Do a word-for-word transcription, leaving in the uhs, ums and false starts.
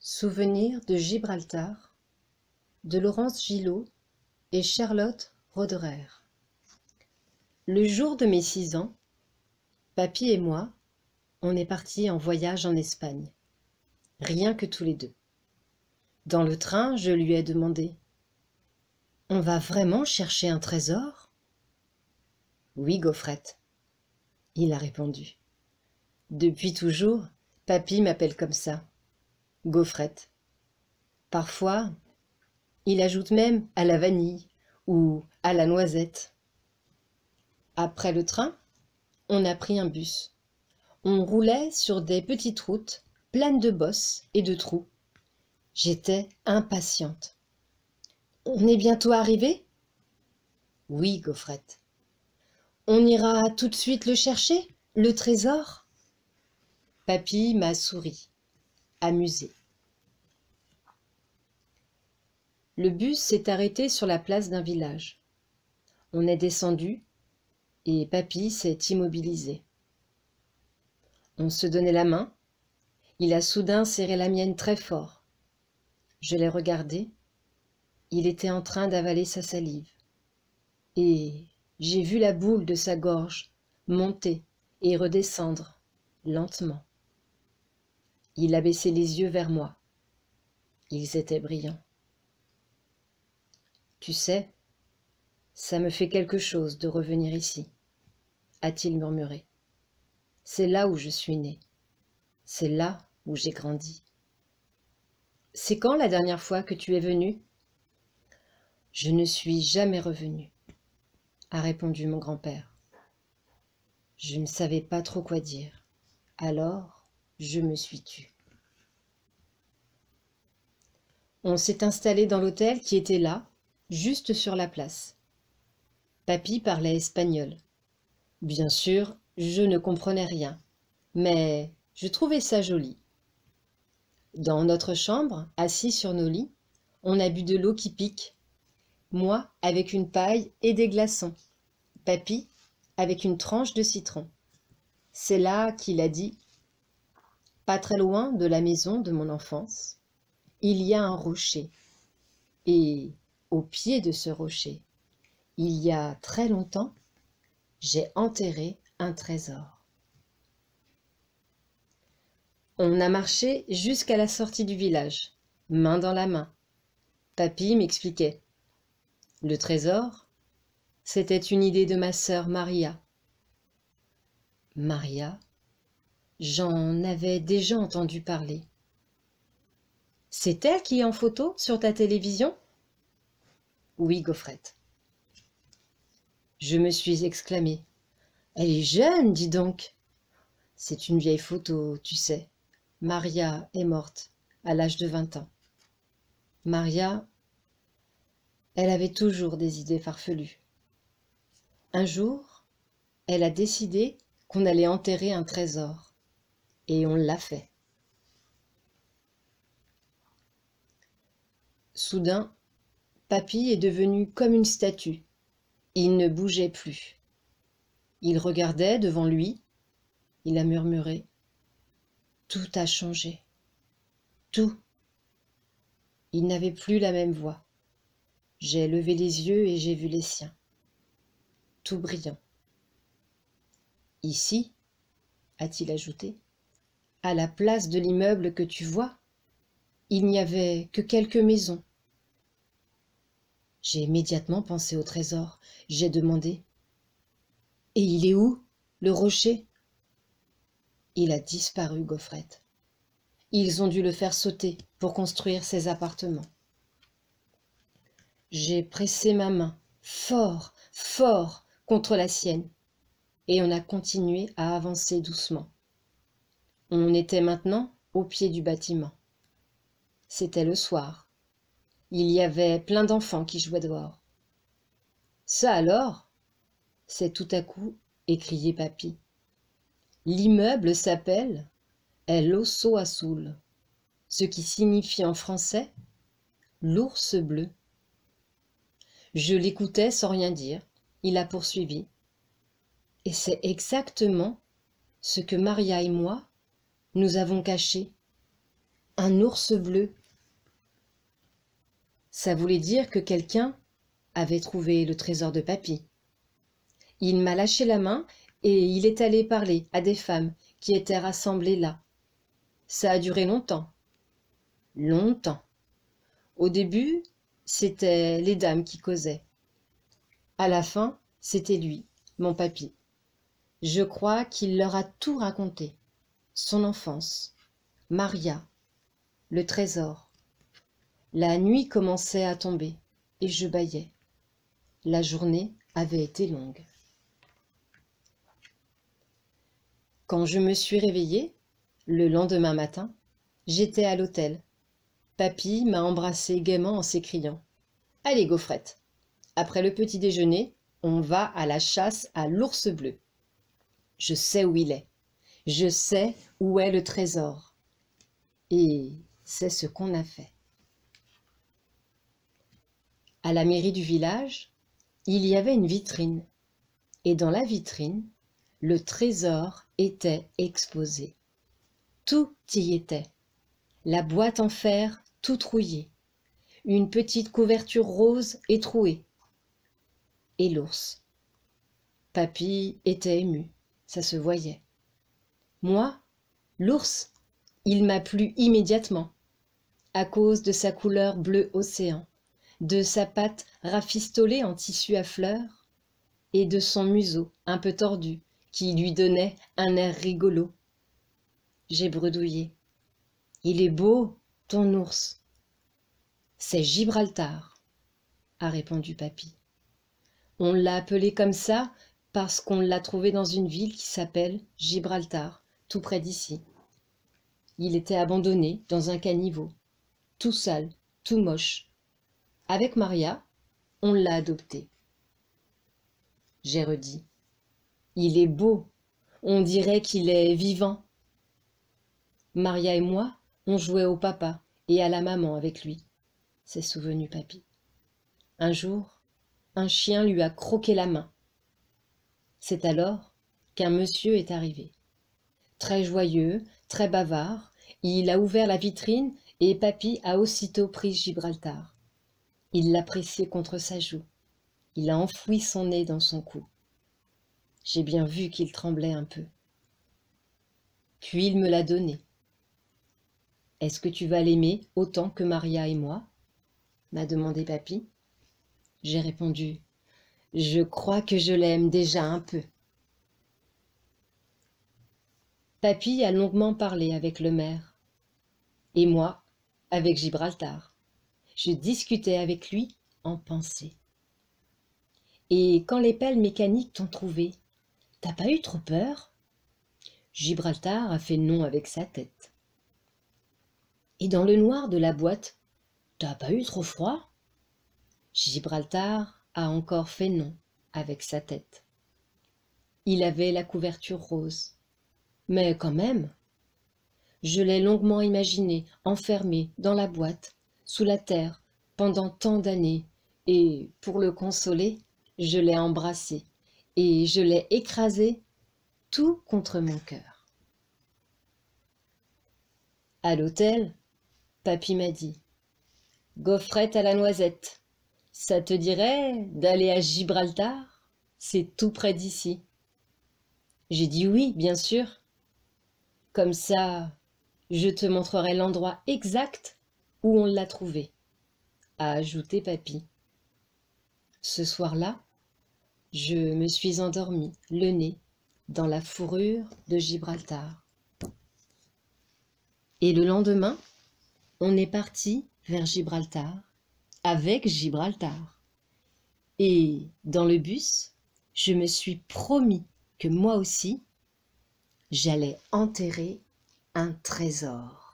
Souvenirs de Gibraltar de Laurence Gillot et Charlotte Roederer. Le jour de mes six ans, papy et moi, on est partis en voyage en Espagne, rien que tous les deux. Dans le train, je lui ai demandé « On va vraiment chercher un trésor ?»« Oui, Gaufrette. » Il a répondu. Depuis toujours, papy m'appelle comme ça, Gaufrette. Parfois, il ajoute même à la vanille ou à la noisette. Après le train, on a pris un bus. On roulait sur des petites routes pleines de bosses et de trous. J'étais impatiente. « On est bientôt arrivé ?»« Oui, Gaufrette. »« On ira tout de suite le chercher, le trésor ?» Papy m'a souri, amusé. Le bus s'est arrêté sur la place d'un village. On est descendu et papy s'est immobilisé. On se donnait la main. Il a soudain serré la mienne très fort. Je l'ai regardé. Il était en train d'avaler sa salive. Et j'ai vu la boule de sa gorge monter et redescendre lentement. Il a baissé les yeux vers moi. Ils étaient brillants. « Tu sais, ça me fait quelque chose de revenir ici, » a-t-il murmuré. « C'est là où je suis né. C'est là où j'ai grandi. »« C'est quand la dernière fois que tu es venu ?»« Je ne suis jamais revenu, » a répondu mon grand-père. Je ne savais pas trop quoi dire. Alors, je me suis tue. On s'est installé dans l'hôtel qui était là, juste sur la place. Papy parlait espagnol. Bien sûr, je ne comprenais rien, mais je trouvais ça joli. Dans notre chambre, assis sur nos lits, on a bu de l'eau qui pique. Moi, avec une paille et des glaçons. Papy, avec une tranche de citron. C'est là qu'il a dit « Pas très loin de la maison de mon enfance, il y a un rocher. Et au pied de ce rocher, il y a très longtemps, j'ai enterré un trésor. » On a marché jusqu'à la sortie du village, main dans la main. Papy m'expliquait. Le trésor, c'était une idée de ma sœur Maria. Maria, j'en avais déjà entendu parler. C'est elle qui est en photo sur ta télévision ? Oui, Gaufrette. Je me suis exclamée. Elle est jeune, dis donc. C'est une vieille photo, tu sais. Maria est morte à l'âge de vingt ans. Maria, elle avait toujours des idées farfelues. Un jour, elle a décidé qu'on allait enterrer un trésor. Et on l'a fait. Soudain, papy est devenu comme une statue. Il ne bougeait plus. Il regardait devant lui. Il a murmuré. Tout a changé. Tout. Il n'avait plus la même voix. J'ai levé les yeux et j'ai vu les siens. Tout brillant. Ici, a-t-il ajouté, à la place de l'immeuble que tu vois, il n'y avait que quelques maisons. J'ai immédiatement pensé au trésor. J'ai demandé « Et il est où, le rocher ?» Il a disparu, Gaufrette. Ils ont dû le faire sauter pour construire ces appartements. J'ai pressé ma main, fort, fort, contre la sienne, et on a continué à avancer doucement. On était maintenant au pied du bâtiment. C'était le soir. Il y avait plein d'enfants qui jouaient dehors. « Ça alors ?» s'est tout à coup écrié papy. « L'immeuble s'appelle El Oso Azul, ce qui signifie en français « l'ours bleu ». Je l'écoutais sans rien dire. Il a poursuivi. « Et c'est exactement ce que Maria et moi, nous avons caché. un ours bleu. Ça voulait dire que quelqu'un avait trouvé le trésor de papy. Il m'a lâché la main et il est allé parler à des femmes qui étaient rassemblées là. Ça a duré longtemps. Longtemps. Au début, c'était les dames qui causaient. À la fin, c'était lui, mon papy. Je crois qu'il leur a tout raconté. Son enfance, Maria, le trésor. La nuit commençait à tomber et je bâillais. La journée avait été longue. Quand je me suis réveillée, le lendemain matin, j'étais à l'hôtel. Papy m'a embrassée gaiement en s'écriant « Allez, gaufrette, après le petit déjeuner, on va à la chasse à l'ours bleu. Je sais où il est, je sais où est le trésor. » Et c'est ce qu'on a fait. À la mairie du village, il y avait une vitrine. Et dans la vitrine, le trésor était exposé. Tout y était. La boîte en fer toute rouillée, une petite couverture rose et trouée, et l'ours. Papy était ému, ça se voyait. Moi, l'ours, il m'a plu immédiatement, à cause de sa couleur bleu océan, de sa patte rafistolée en tissu à fleurs, et de son museau un peu tordu, qui lui donnait un air rigolo. J'ai bredouillé. « Il est beau, ton ours. »« C'est Gibraltar, » a répondu papy. « On l'a appelé comme ça parce qu'on l'a trouvé dans une ville qui s'appelle Gibraltar, tout près d'ici. Il était abandonné dans un caniveau, tout sale, tout moche. Avec Maria, on l'a adopté. » J'ai redit. « Il est beau, on dirait qu'il est vivant. » Maria et moi, on jouait au papa et à la maman avec lui, s'est souvenu papy. Un jour, un chien lui a croqué la main. C'est alors qu'un monsieur est arrivé. Très joyeux, très bavard, il a ouvert la vitrine et papy a aussitôt pris Gibraltar. Il l'a pressé contre sa joue. Il a enfoui son nez dans son cou. J'ai bien vu qu'il tremblait un peu. Puis il me l'a donné. « Est-ce que tu vas l'aimer autant que Maria et moi ?» m'a demandé papy. J'ai répondu « Je crois que je l'aime déjà un peu. » Papy a longuement parlé avec le maire. Et moi, avec Gibraltar. Je discutais avec lui en pensée. Et quand les pelles mécaniques t'ont trouvé, t'as pas eu trop peur? Gibraltar a fait non avec sa tête. Et dans le noir de la boîte, t'as pas eu trop froid? Gibraltar a encore fait non avec sa tête. Il avait la couverture rose. Mais quand même, je l'ai longuement imaginé enfermé dans la boîte, sous la terre, pendant tant d'années, et pour le consoler, je l'ai embrassé et je l'ai écrasé tout contre mon cœur. À l'hôtel, papy m'a dit « Gaufrette à la noisette, ça te dirait d'aller à Gibraltar? C'est tout près d'ici. » J'ai dit oui, bien sûr. Comme ça, je te montrerai l'endroit exact où on l'a trouvé, a ajouté papy. Ce soir-là, je me suis endormie, le nez dans la fourrure de Gibraltar. Et le lendemain, on est parti vers Gibraltar, avec Gibraltar. Et dans le bus, je me suis promis que moi aussi, j'allais enterrer un trésor.